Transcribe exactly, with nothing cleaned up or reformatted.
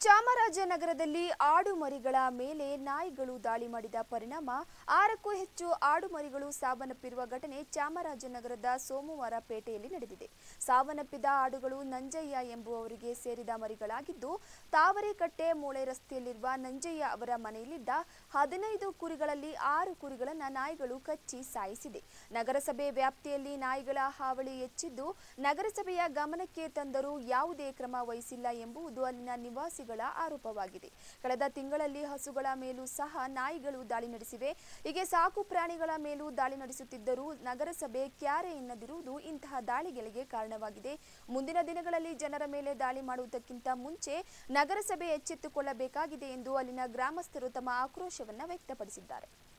ಚಾಮರಾಜನಗರದಲ್ಲಿ ಆಡು ಮರಿಗಳ ಮೇಲೆ ನಾಯಿಗಳು ದಾಳಿ ಮಾಡಿದ ಪರಿಣಾಮ ಆರಕ್ಕೂ ಹೆಚ್ಚು ಆಡು ಮರಿಗಳು ಸಾವನ್ನಪ್ಪಿರುವ ಘಟನೆ ಚಾಮರಾಜನಗರದ ಸೋಮವಾರ ಪೇಟೆಯಲ್ಲಿ ನಡೆದಿದೆ. ಸಾವನ್ನಪ್ಪಿದ ಆಡುಗಳು ನಂಜಯ್ಯ ಎಂಬುವವರಿಗೆ ಸೇರಿದ ಮರಿಗಳಾಗಿದ್ದು, ತಾವರೆಕಟ್ಟೆ ಮೂಳೆ ರಸ್ತೆಯಲ್ಲಿರುವ ನಂಜಯ್ಯ ಅವರ ಮನೆಯಲ್ಲಿದ್ದ ಹದಿನೈದು ಕುರಿಗಳಲ್ಲಿ ಆರು ಕುರಿಗಳನ್ನು ನಾಯಿಗಳು ಕಚ್ಚಿ ಸಾಯಿಸಿದೆ. ನಗರಸಭೆ ವ್ಯಾಪ್ತಿಯಲ್ಲಿ ನಾಯಿಗಳ ಹಾವಳಿ ಹೆಚ್ಚಿದ್ದು, ನಗರಸಭೆಯ ಗಮನಕ್ಕೆ ತಂದರೂ ಯಾವುದೇ ಕ್ರಮ ವಹಿಸಿಲ್ಲ ಎಂಬುದು ಅಲ್ಲಿನ ನಿವಾಸಿಗಳ ಆರೋಪವಾಗಿದೆ. ಕಳೆದ ತಿಂಗಳಲ್ಲಿ ಹಸುಗಳ ಮೇಲೂ ಸಹ ನಾಯಿಗಳು ದಾಳಿ ನಡೆಸಿವೆ. ಹೀಗೆ ಸಾಕು ಪ್ರಾಣಿಗಳ ಮೇಲೂ ದಾಳಿ ನಡೆಸುತ್ತಿದ್ದರೂ ನಗರಸಭೆ ಕ್ಯಾರೆ ಎನ್ನದಿರುವುದು ಇಂತಹ ದಾಳಿಗಳಿಗೆ ಕಾರಣವಾಗಿದೆ. ಮುಂದಿನ ದಿನಗಳಲ್ಲಿ ಜನರ ಮೇಲೆ ದಾಳಿ ಮಾಡುವುದಕ್ಕಿಂತ ಮುಂಚೆ ನಗರಸಭೆ ಎಚ್ಚೆತ್ತುಕೊಳ್ಳಬೇಕಾಗಿದೆ ಎಂದು ಅಲ್ಲಿನ ಗ್ರಾಮಸ್ಥರು ತಮ್ಮ ಆಕ್ರೋಶವನ್ನು ವ್ಯಕ್ತಪಡಿಸಿದ್ದಾರೆ.